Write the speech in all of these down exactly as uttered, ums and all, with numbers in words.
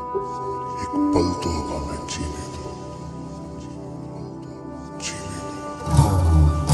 एक पल तो हवा में जीने दो, जीने दो।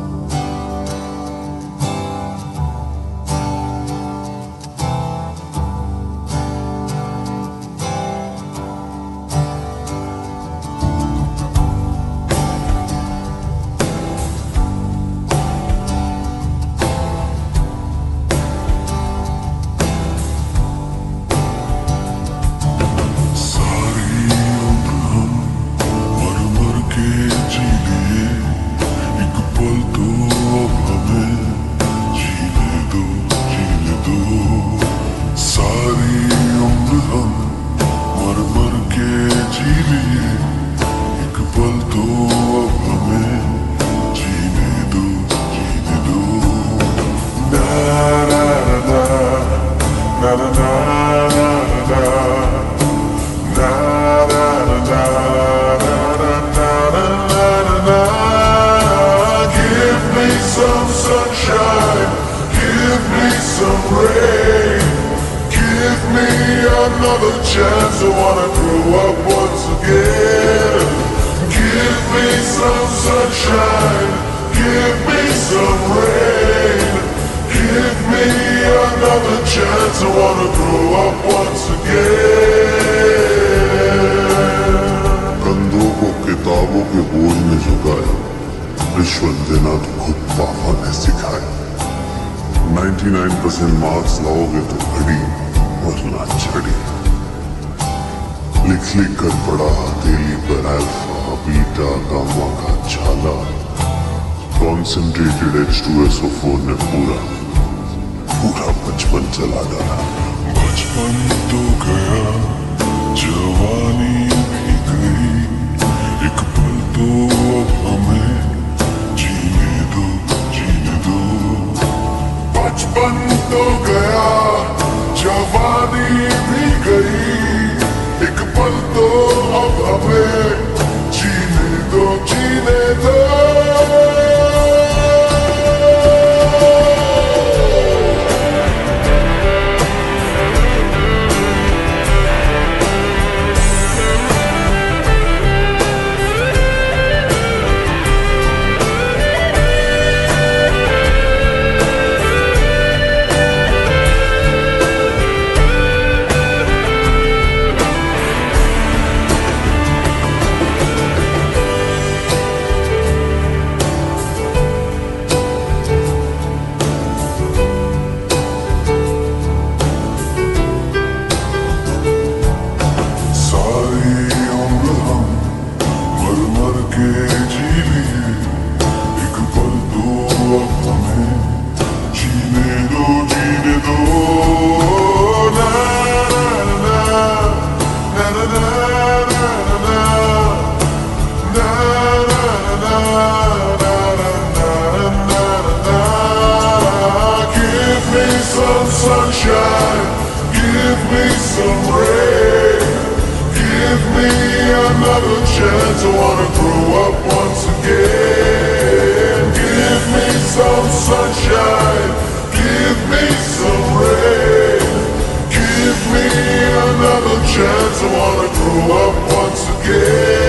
Some sunshine, give me some rain, give me another chance. I wanna grow up once again. Give me some sunshine, give me some rain, give me another chance. I wanna grow up once again. कंधों को किताबों के बोझ में झुकाया, रिश्वत देना तो खुद पापा ने सिखाया। निन्यानवे परसेंट मार्क्स लाओगे तो घड़ी वरना छड़ी। लिख लिख कर पढ़ा हथेली पर अल्फा बीटा गामा का छाला। Concentrated H two S O four ने पूरा पूरा बचपन चला डाला। बचपन तो गया, जवानी भी गई, एक पल तो अब हमें जीने दो, जीने दो। बचपन तो गया, जवानी भी गई, एक पल तो अब हमें जीने दो, जीने दो। Sunshine, give me some rain, give me another chance. I wanna grow up once again. Give me some sunshine, give me some rain, give me another chance. I wanna grow up once again.